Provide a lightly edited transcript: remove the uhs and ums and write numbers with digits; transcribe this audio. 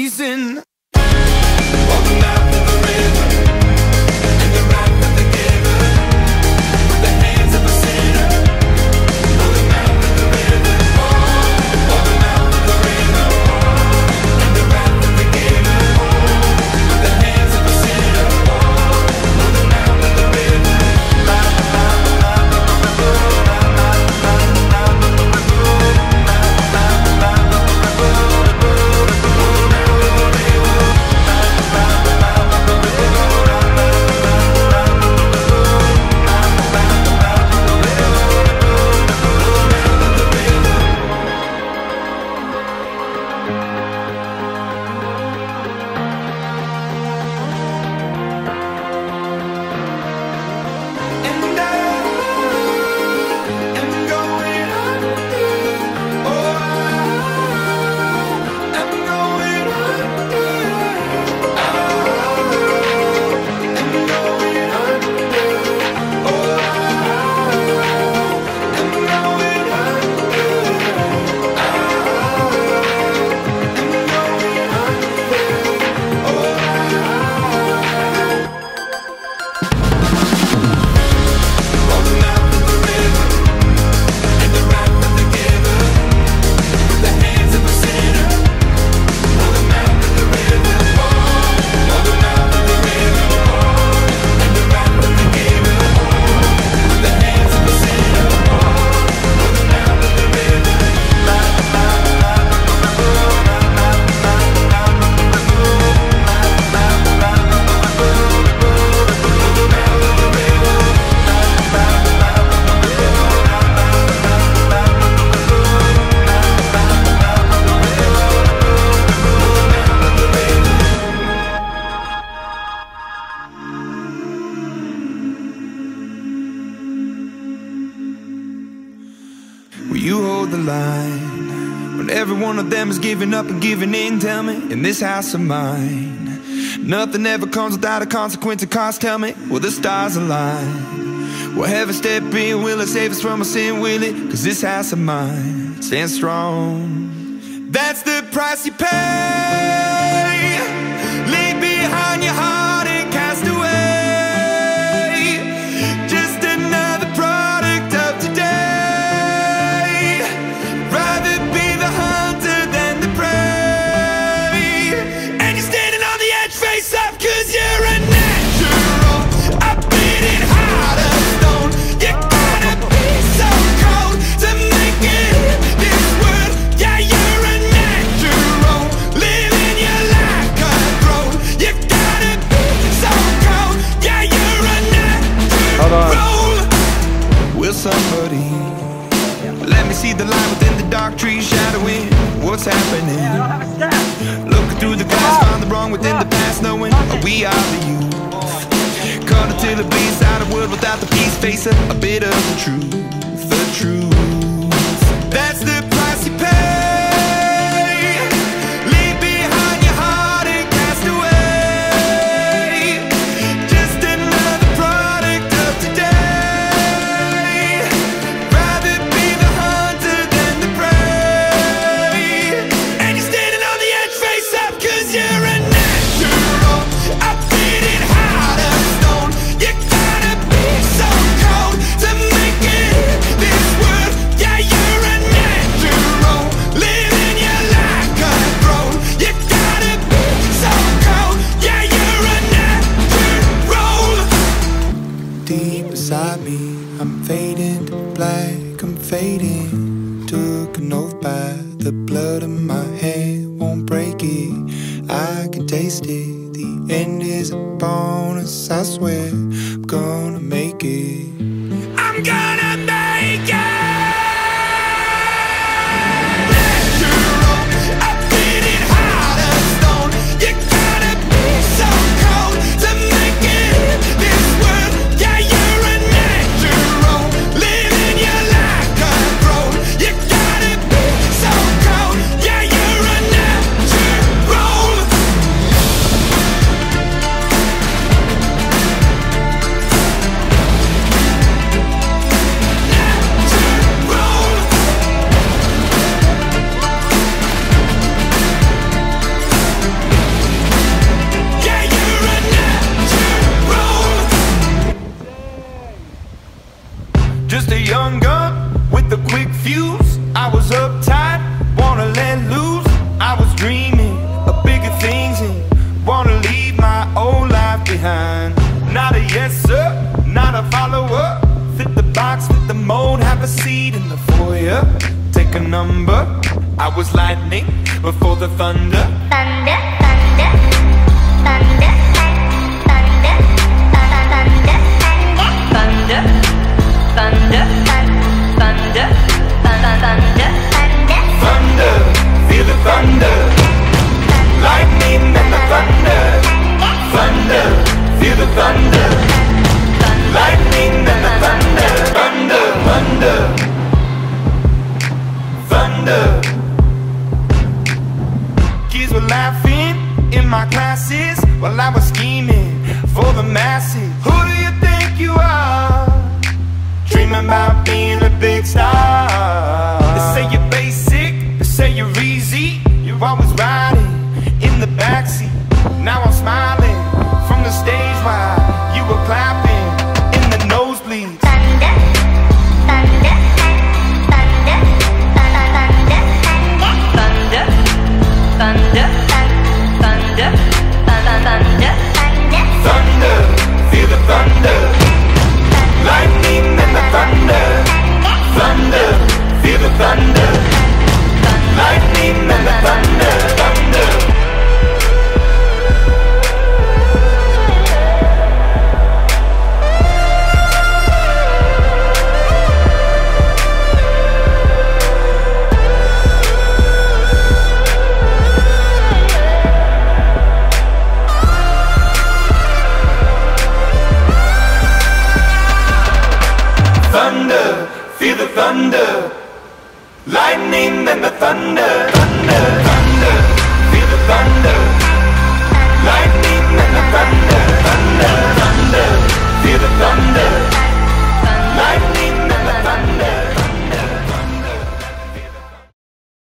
reason. Will you hold the line when every one of them is giving up and giving in? Tell me, in this house of mine, nothing ever comes without a consequence and cost. Tell me, will the stars align? Will heaven step in? Will it save us from our sin? Will it? Cause this house of mine stands strong. That's the price you pay. Leave behind your heart and cast away. Just another product of today. Rather be the hunter than the prey. And you're standing on the edge, face up, cause you're a natural. A beating heart of stone. You gotta be so cold to make it in this world. Yeah, you're a natural, living your life cutthroat. You gotta be so cold. Yeah, you're a natural. Will somebody let me see the light within the dark trees shadowing what's happening? Looking through the glass, find the wrong within the past, knowing we are the youth. Caught until it bleeds out of world without the peace, facing a bit of the truth, the truth. That's the price you pay. Leave behind your heart and cast away. Just another product of today. Rather be the hunter than the prey. And you're standing on the edge, face up, cause you're a natural. A beating heart of stone. You gotta be so cold to make it in this world. Yeah, you're a natural, living your life cutthroat. You gotta be so cold. Yeah, you're a natural. Deep inside me, I'm fading to black, I'm fading. Took an oath by the blood in my hand, won't break it. I can taste it, the end is a bonus, I swear I'm gonna make it. I'm gonna make it. Natural, a beating heart of stone. You gotta be so cold to make it in this world. Yeah, you're a natural, living your life cutthroat. You gotta be so cold. Yeah, you're a natural. pick a number. I was lightning before the thunder. Thunder, thunder, thunder, thunder, thunder, thunder, thunder, thunder, thunder, thunder, feel the thunder. Lightning and the thunder. Thunder, feel the thunder. Lightning and the thunder. Thunder, thunder, thunder. Kids were laughing in my classes while I was scheming for the masses. Who do you think you are? Dreaming about being a big star.